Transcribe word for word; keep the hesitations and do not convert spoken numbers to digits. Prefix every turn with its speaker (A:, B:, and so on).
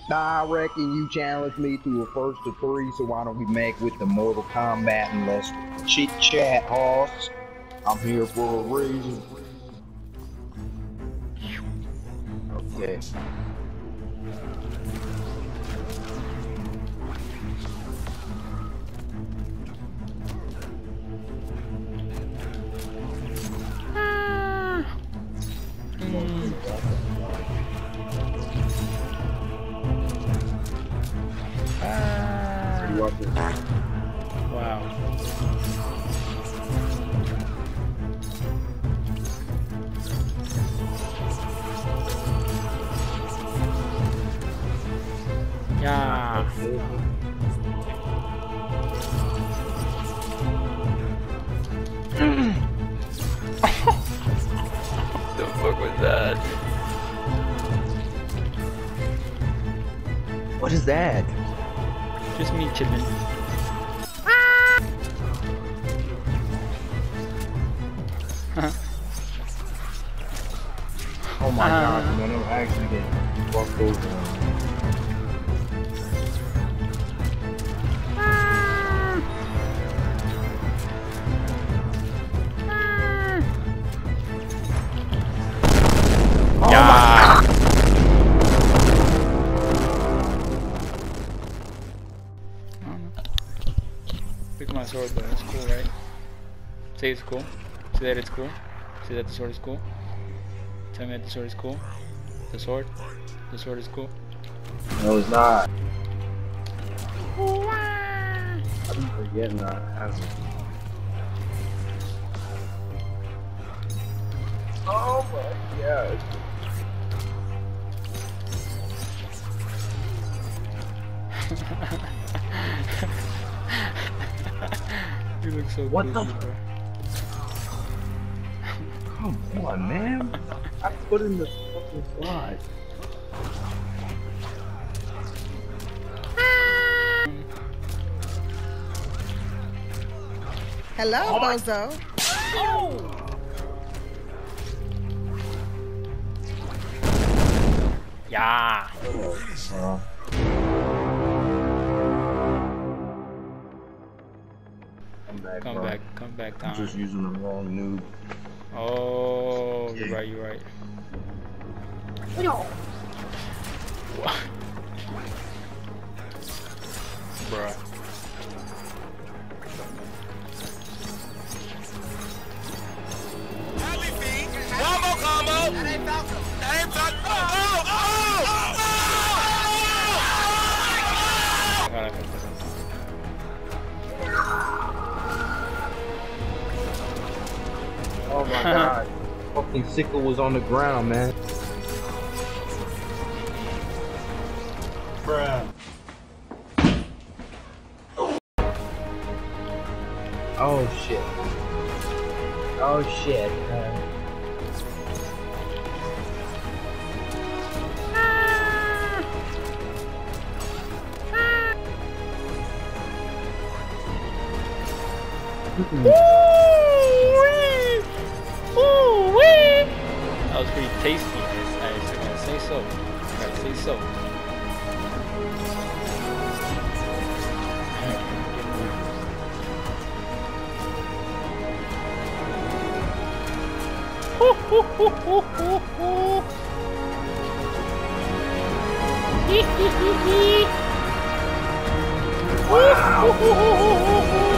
A: Nah, I reckon you challenged me to a first to three, so why don't we make with the Mortal Kombat and let's chit chat, hoss. I'm here for a reason. Okay.
B: Wow. Yeah. What the fuck was that?
A: What is that?
B: Just me chilling.
A: Oh my uh, god, man, I'm actually getting fucked over. Oh
B: yeah. Pick my sword though, that's cool, right? Say it's cool. Say that it's cool. Say that the sword is cool. Tell me that the sword is cool. The sword? The sword is cool.
A: No, it's not. I'm forgetting that. Oh my god.
B: You look so
A: what
B: goofy,
A: the?
B: bro.
A: Come on, man. I put in the fucking slide.
C: Hello, oh bozo.
B: Oh. Yeah.
A: Uh, come back,
B: come
A: bro.
B: back, come back, time.
A: I'm just using the wrong noob.
B: Oh, you're right, you're right.
C: No.
B: What? Bruh.
D: Combo, combo! That ain't Falco. That ain't Falco. Oh, oh,
A: oh, oh! Oh my god. Fucking sickle was on the ground, man. Bruh. Oh shit. Oh shit. Uh,
B: Ooh wee! Ooh wee! That was pretty tasty. I, I gotta say so. I gotta say so. Hoo hoo hoo hoo hoo hoo! Hee hee hee hee! Hoo hoo hoo hoo hoo hoo!